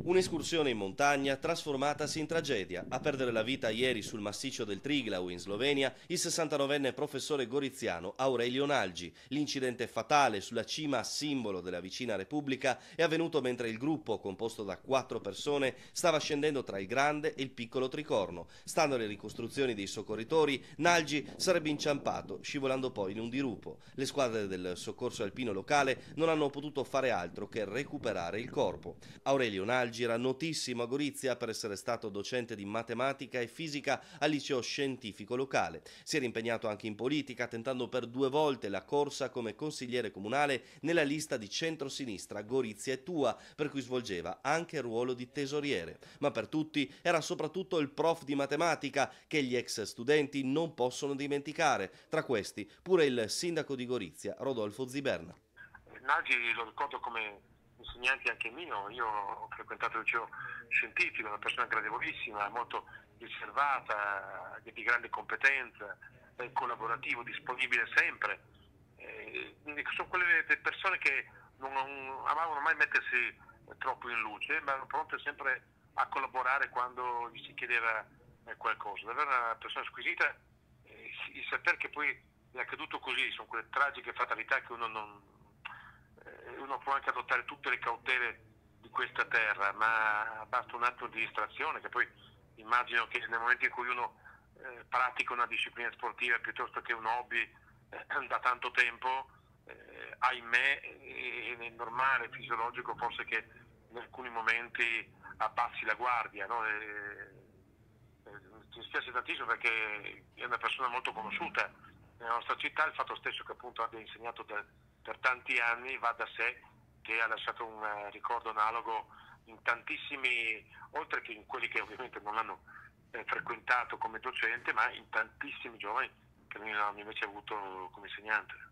Un'escursione in montagna trasformatasi in tragedia. A perdere la vita ieri sul massiccio del Triglau in Slovenia il 69enne professore goriziano Aurelio Nalgi. L'incidente fatale sulla cima simbolo della vicina Repubblica è avvenuto mentre il gruppo, composto da 4 persone, stava scendendo tra il Grande e il Piccolo Tricorno. Stando alle ricostruzioni dei soccorritori, Nalgi sarebbe inciampato, scivolando poi in un dirupo. Le squadre del soccorso alpino locale non hanno potuto fare altro che recuperare il corpo. Aurelio Nalgi era notissimo a Gorizia per essere stato docente di matematica e fisica al liceo scientifico locale. Si era impegnato anche in politica, tentando per 2 volte la corsa come consigliere comunale nella lista di centrosinistra Gorizia è tua, per cui svolgeva anche il ruolo di tesoriere. Ma per tutti era soprattutto il prof di matematica che gli ex studenti non possono dimenticare. Tra questi pure il sindaco di Gorizia, Rodolfo Ziberna. Nagi lo ricordo come insegnante anche mio. Io ho frequentato il liceo scientifico, una persona gradevolissima, molto riservata, di grande competenza, collaborativo, disponibile sempre. Sono quelle persone che non amavano mai mettersi troppo in luce, ma erano pronte sempre a collaborare quando gli si chiedeva qualcosa. Davvero una persona squisita, il sapere che poi è accaduto così, sono quelle tragiche fatalità che uno può anche adottare tutte le cautele di questa terra, ma basta un atto di distrazione, che poi immagino che nel momento in cui uno pratica una disciplina sportiva piuttosto che un hobby da tanto tempo, ahimè è normale, fisiologico forse che in alcuni momenti abbassi la guardia, no? Mi spiace tantissimo perché è una persona molto conosciuta nella nostra città. Il fatto stesso che appunto abbia insegnato per tanti anni va da sé che ha lasciato un ricordo analogo in tantissimi, oltre che in quelli che ovviamente non l'hanno frequentato come docente, ma in tantissimi giovani che lui hanno invece avuto come insegnante.